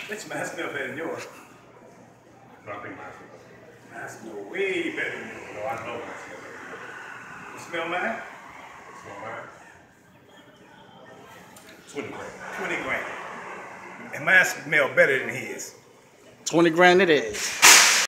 Which mine smell better than yours? No, I think mine smells better. Mine smell way better than yours. No, I know mine smells better. You smell mine? Smell mine? 20 grand. 20 grand. And mine smell better than his. 20 grand it is.